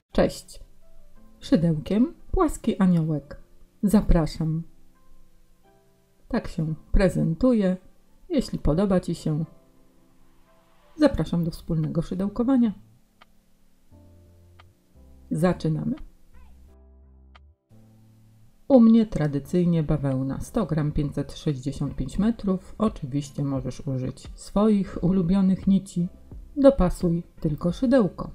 Cześć! Szydełkiem płaski aniołek. Zapraszam. Tak się prezentuje. Jeśli podoba Ci się, zapraszam do wspólnego szydełkowania. Zaczynamy. U mnie tradycyjnie bawełna 100 g 565 metrów. Oczywiście możesz użyć swoich ulubionych nici. Dopasuj tylko szydełko.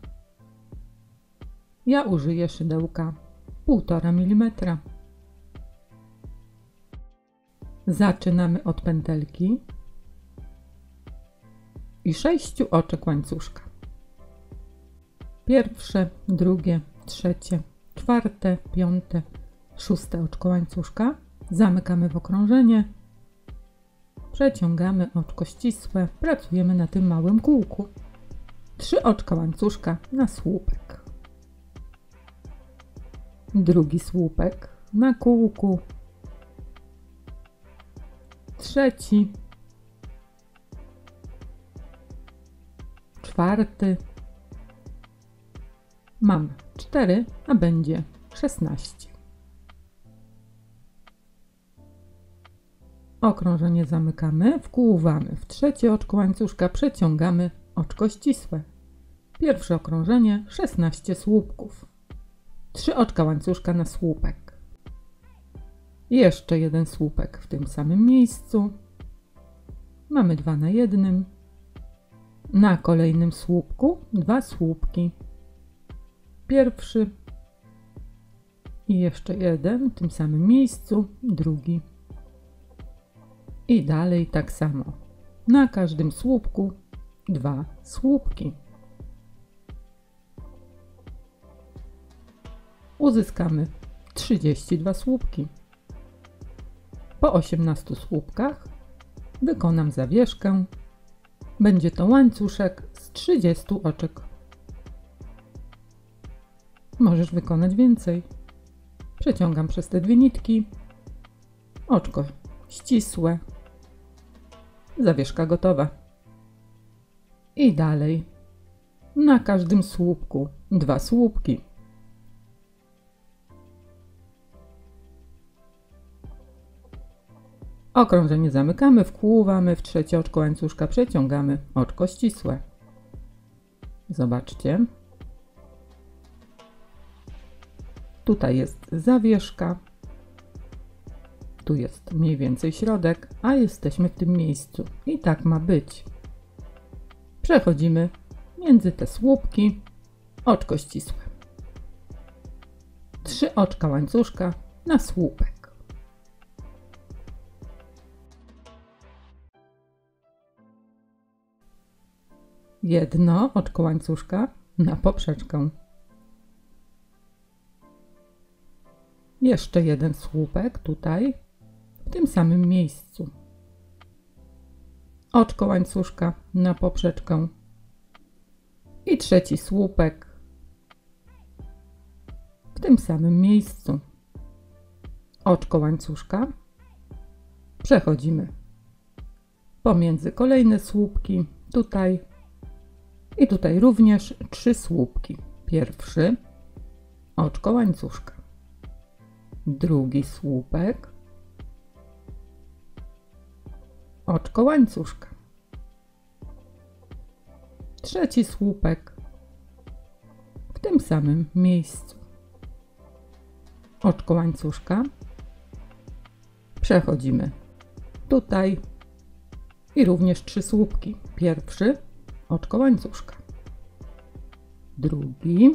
Ja użyję szydełka 1,5 mm. Zaczynamy od pętelki i 6 oczek łańcuszka. Pierwsze, drugie, trzecie, czwarte, piąte, szóste oczko łańcuszka. Zamykamy w okrążenie. Przeciągamy oczko ścisłe. Pracujemy na tym małym kółku. 3 oczka łańcuszka na słupek. Drugi słupek na kółku. Trzeci. Czwarty. Mam 4, a będzie 16. Okrążenie zamykamy, wkłuwamy w trzecie oczko łańcuszka, przeciągamy oczko ścisłe. Pierwsze okrążenie 16 słupków. 3 oczka łańcuszka na słupek. Jeszcze jeden słupek w tym samym miejscu. Mamy 2 na jednym. Na kolejnym słupku 2 słupki. Pierwszy i jeszcze jeden w tym samym miejscu, drugi. I dalej tak samo. Na każdym słupku 2 słupki. Uzyskamy 32 słupki. Po 18 słupkach wykonam zawieszkę. Będzie to łańcuszek z 30 oczek. Możesz wykonać więcej. Przeciągam przez te 2 nitki. Oczko ścisłe. Zawieszka gotowa. I dalej. Na każdym słupku 2 słupki. Okrążenie zamykamy, wkłuwamy w trzecie oczko łańcuszka, przeciągamy oczko ścisłe. Zobaczcie. Tutaj jest zawieszka. Tu jest mniej więcej środek, a jesteśmy w tym miejscu. I tak ma być. Przechodzimy między te słupki. Oczko ścisłe. 3 oczka łańcuszka na słupek. Jedno oczko łańcuszka na poprzeczkę. Jeszcze jeden słupek tutaj, w tym samym miejscu. Oczko łańcuszka na poprzeczkę. I trzeci słupek w tym samym miejscu. Oczko łańcuszka. Przechodzimy pomiędzy kolejne słupki, tutaj. I tutaj również 3 słupki. Pierwszy, oczko łańcuszka. Drugi słupek, oczko łańcuszka. Trzeci słupek w tym samym miejscu. Oczko łańcuszka. Przechodzimy tutaj i również 3 słupki. Pierwszy, oczko łańcuszka. Drugi,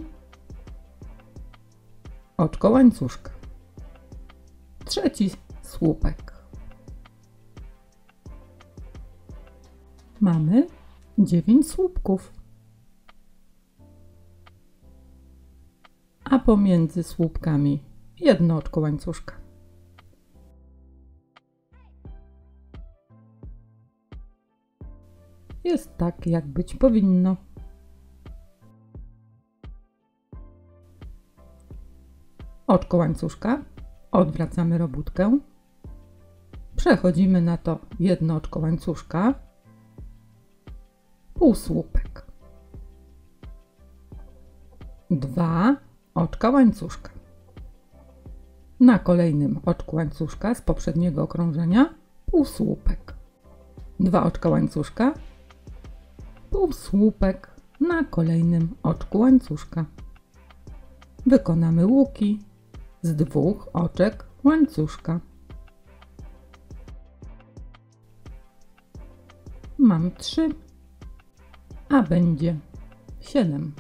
oczko łańcuszka. Trzeci słupek. Mamy 9 słupków. A pomiędzy słupkami jedno oczko łańcuszka. Jest tak, jak być powinno. Oczko łańcuszka. Odwracamy robótkę. Przechodzimy na to jedno oczko łańcuszka. Półsłupek. 2 oczka łańcuszka. Na kolejnym oczku łańcuszka z poprzedniego okrążenia półsłupek. 2 oczka łańcuszka, półsłupek na kolejnym oczku łańcuszka. Wykonamy łuki z 2 oczek łańcuszka. Mam 3, a będzie 7.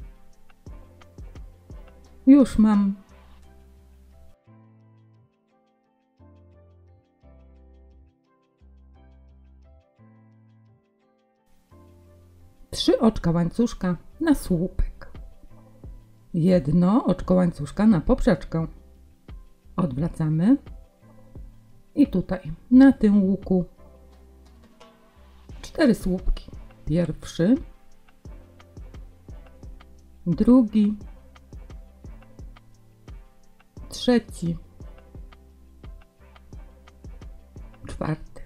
Już mam 3 oczka łańcuszka na słupek. 1 oczko łańcuszka na poprzeczkę. Odwracamy i tutaj na tym łuku 4 słupki. Pierwszy, drugi, trzeci, czwarty.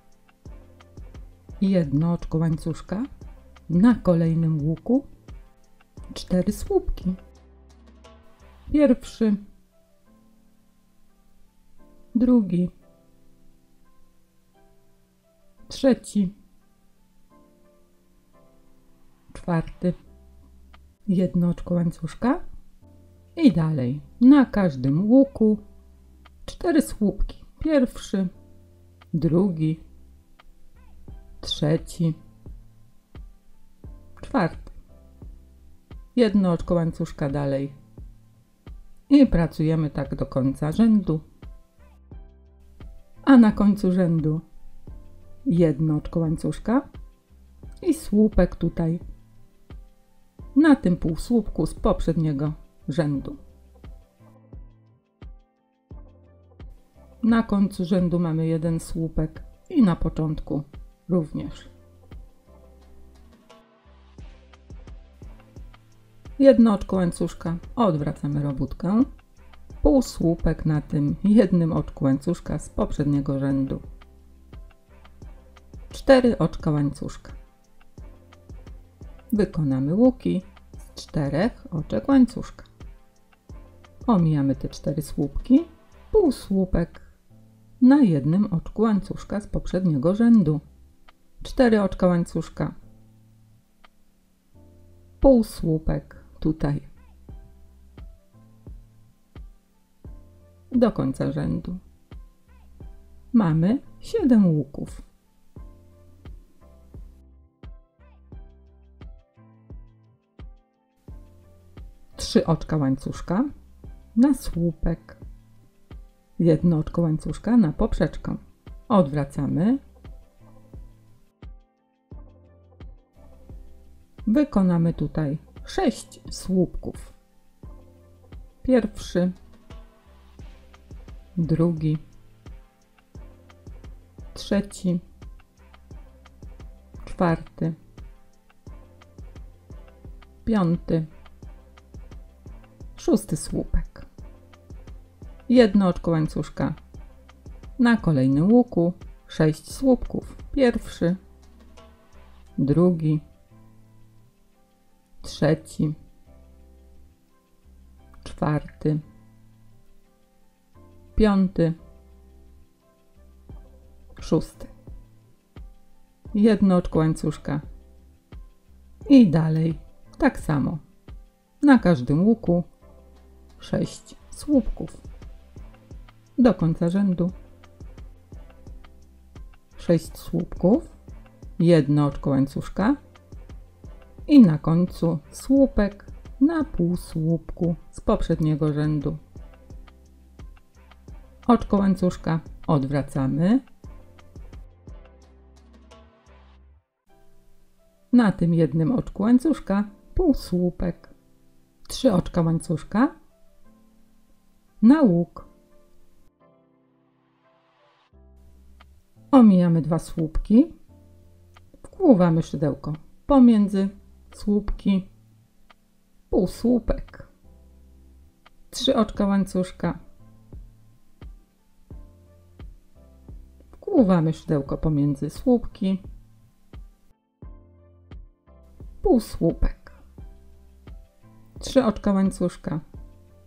1 oczko łańcuszka na kolejnym łuku 4 słupki. Pierwszy, drugi, trzeci, czwarty. 1 oczko łańcuszka i dalej na każdym łuku 4 słupki. Pierwszy, drugi, trzeci, czwarty. 1 oczko łańcuszka dalej i pracujemy tak do końca rzędu. A na końcu rzędu 1 oczko łańcuszka i słupek tutaj na tym półsłupku z poprzedniego rzędu. Na końcu rzędu mamy 1 słupek i na początku również. 1 oczko łańcuszka, odwracamy robótkę, półsłupek na tym 1 oczku łańcuszka z poprzedniego rzędu. 4 oczka łańcuszka. Wykonamy łuki z 4 oczek łańcuszka. Omijamy te 4 słupki, półsłupek na 1 oczku łańcuszka z poprzedniego rzędu. 4 oczka łańcuszka, półsłupek tutaj do końca rzędu. Mamy 7 łuków. Trzy oczka łańcuszka na słupek. 1 oczko łańcuszka na poprzeczkę. Odwracamy. Wykonamy tutaj 6 słupków. Pierwszy, drugi, trzeci, czwarty, piąty, 6 słupek. 1 oczko łańcuszka na kolejnym łuku, 6 słupków. Pierwszy, drugi, trzeci, czwarty, piąty, 6. 1 oczko łańcuszka i dalej tak samo. Na każdym łuku 6 słupków. Do końca rzędu 6 słupków, 1 oczko łańcuszka i na końcu słupek na półsłupku z poprzedniego rzędu. Oczko łańcuszka odwracamy. Na tym 1 oczku łańcuszka półsłupek. 3 oczka łańcuszka na łuk. Omijamy 2 słupki. Wkłuwamy szydełko pomiędzy słupki. Półsłupek. 3 oczka łańcuszka. Wkłuwamy szydełko pomiędzy słupki. Półsłupek. 3 oczka łańcuszka.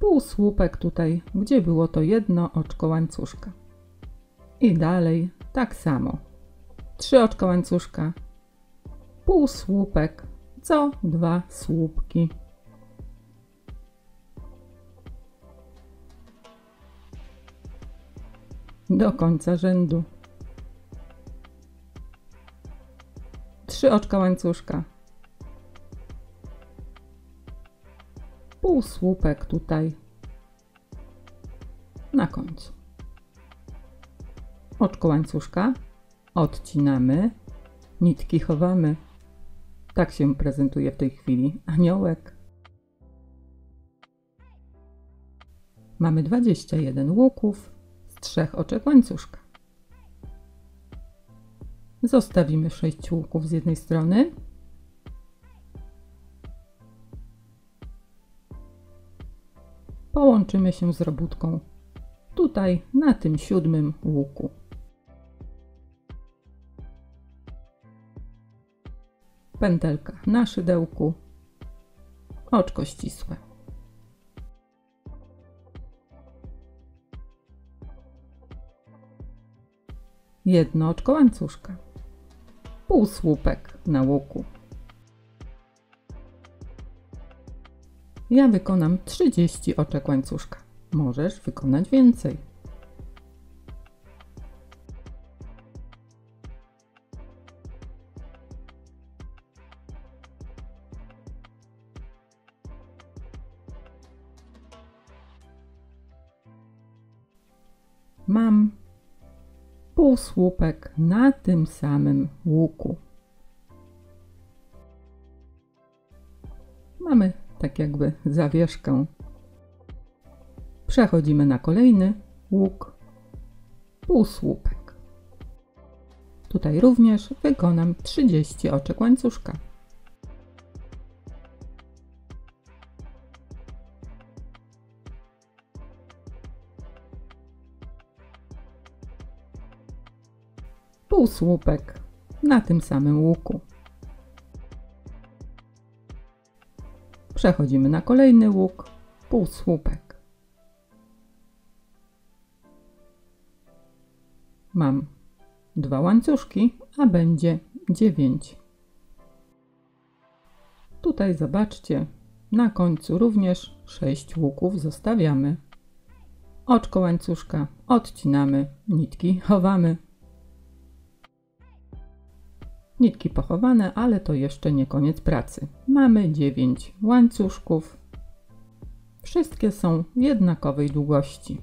półsłupek tutaj, gdzie było to jedno oczko łańcuszka. I dalej tak samo. 3 oczka łańcuszka, półsłupek, co 2 słupki. Do końca rzędu. 3 oczka łańcuszka, półsłupek tutaj na końcu. Oczko łańcuszka odcinamy, nitki chowamy. Tak się prezentuje w tej chwili aniołek. Mamy 21 łuków z 3 oczek łańcuszka. Zostawimy 6 łuków z jednej strony. Połączymy się z robótką tutaj na tym 7 łuku. Pętelka na szydełku, oczko ścisłe. Jedno oczko łańcuszka, półsłupek na łuku. Ja wykonam 30 oczek łańcuszka. Możesz wykonać więcej. Mam półsłupek na tym samym łuku. Mamy tak jakby zawieszkę. Przechodzimy na kolejny łuk, półsłupek. Tutaj również wykonam 30 oczek łańcuszka. Półsłupek na tym samym łuku. Przechodzimy na kolejny łuk, półsłupek. Mam 2 łańcuszki, a będzie 9. Tutaj zobaczcie, na końcu również 6 łuków zostawiamy. Oczko łańcuszka odcinamy, nitki chowamy. Nitki pochowane, ale to jeszcze nie koniec pracy. Mamy 9 łańcuszków. Wszystkie są jednakowej długości.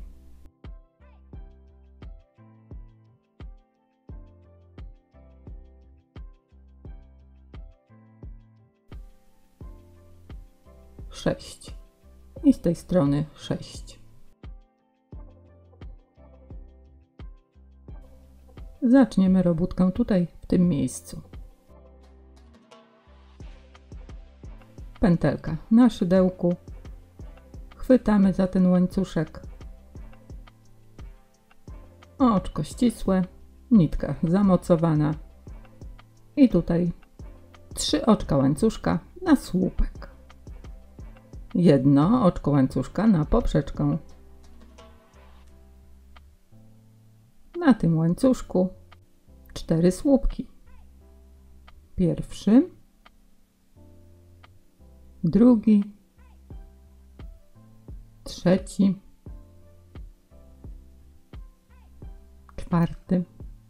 Sześć. I z tej strony 6. Zaczniemy robótkę tutaj, w tym miejscu. Pętelka na szydełku. Chwytamy za ten łańcuszek. Oczko ścisłe, nitka zamocowana. I tutaj 3 oczka łańcuszka na słupek. Jedno oczko łańcuszka na poprzeczkę. Na tym łańcuszku 4 słupki. Pierwszy, drugi, trzeci, czwarty.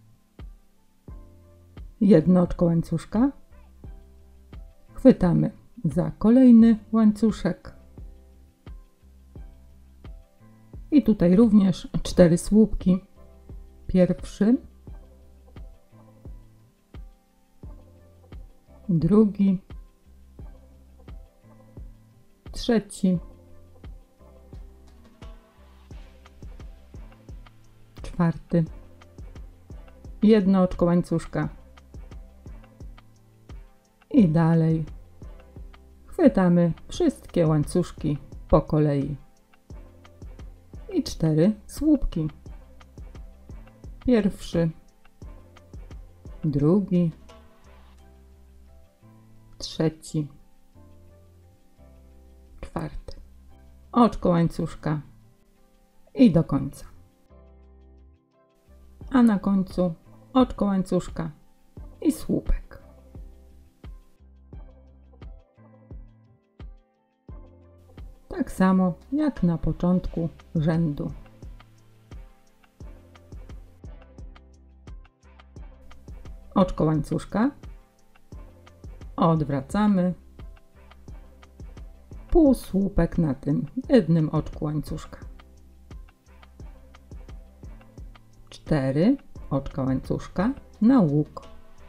Jedno oczko łańcuszka. Chwytamy za kolejny łańcuszek. I tutaj również 4 słupki. Pierwszy, drugi, trzeci, czwarty. Jedno oczko łańcuszka. I dalej chwytamy wszystkie łańcuszki po kolei. I 4 słupki. Pierwszy, drugi, trzeci, czwarty. oczko łańcuszka i do końca. A na końcu oczko łańcuszka i słupek. Tak samo jak na początku rzędu. Oczko łańcuszka, odwracamy, półsłupek na tym jednym oczku łańcuszka. 4 oczka łańcuszka na łuk.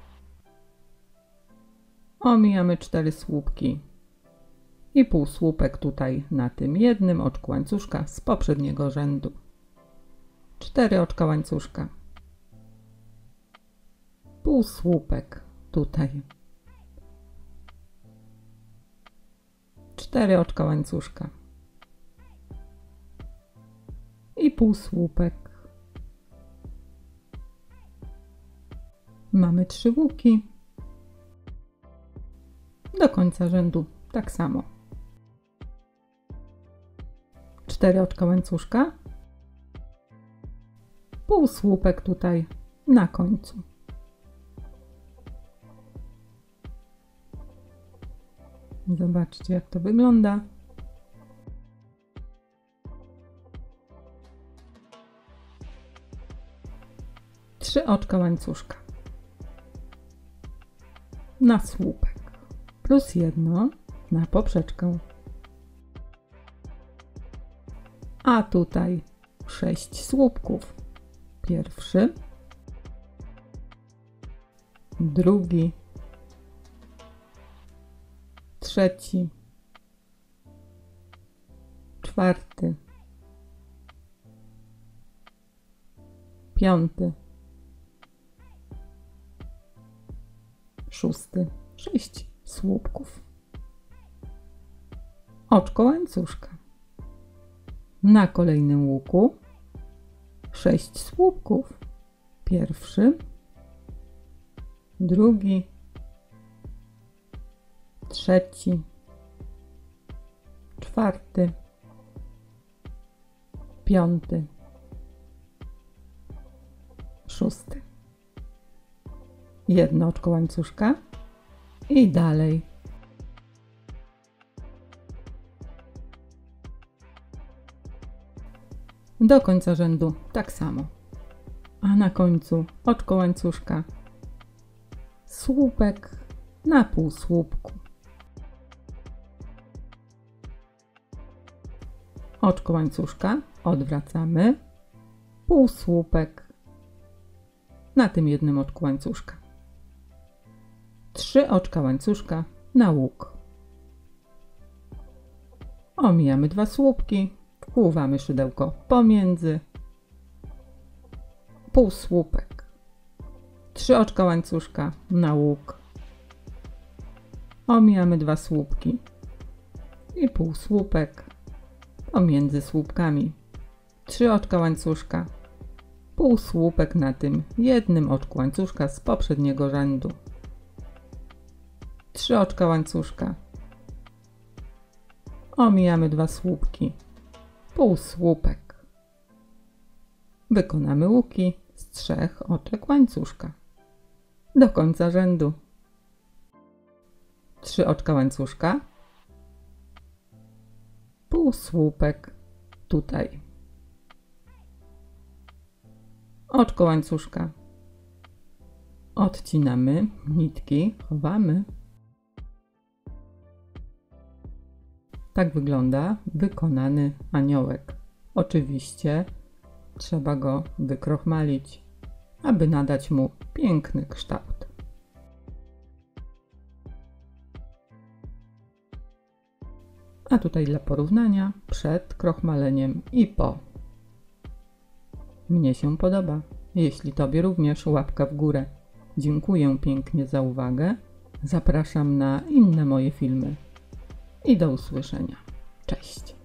Omijamy 4 słupki i półsłupek tutaj na tym jednym oczku łańcuszka z poprzedniego rzędu. 4 oczka łańcuszka. Półsłupek tutaj. 4 oczka łańcuszka. I półsłupek. Mamy 3 łuki. Do końca rzędu tak samo. 4 oczka łańcuszka. Półsłupek tutaj na końcu. Zobaczcie, jak to wygląda. Trzy oczka łańcuszka na słupek plus jedno na poprzeczkę. A tutaj 6 słupków. Pierwszy, drugi, trzeci, czwarty, piąty, szósty, 6 słupków. Oczko łańcuszka. Na kolejnym łuku 6 słupków. Pierwszy, drugi, trzeci, czwarty, piąty, szósty. Jedno oczko łańcuszka i dalej. Do końca rzędu tak samo. A na końcu oczko łańcuszka, słupek na półsłupku. Oczko łańcuszka, odwracamy, półsłupek na tym jednym oczku łańcuszka. 3 oczka łańcuszka na łuk. Omijamy 2 słupki, wkłuwamy szydełko pomiędzy, półsłupek, 3 oczka łańcuszka na łuk. Omijamy 2 słupki i półsłupek pomiędzy słupkami. 3 oczka łańcuszka, półsłupek na tym jednym oczku łańcuszka z poprzedniego rzędu. 3 oczka łańcuszka. Omijamy 2 słupki, półsłupek. Wykonamy łuki z 3 oczek łańcuszka. Do końca rzędu. 3 oczka łańcuszka, półsłupek tutaj. Oczko łańcuszka. Odcinamy nitki, chowamy. Tak wygląda wykonany aniołek. Oczywiście trzeba go wykrochmalić, aby nadać mu piękny kształt. A tutaj dla porównania przed krochmaleniem i po. Mnie się podoba. Jeśli Tobie również, łapka w górę. Dziękuję pięknie za uwagę. Zapraszam na inne moje filmy. I do usłyszenia. Cześć!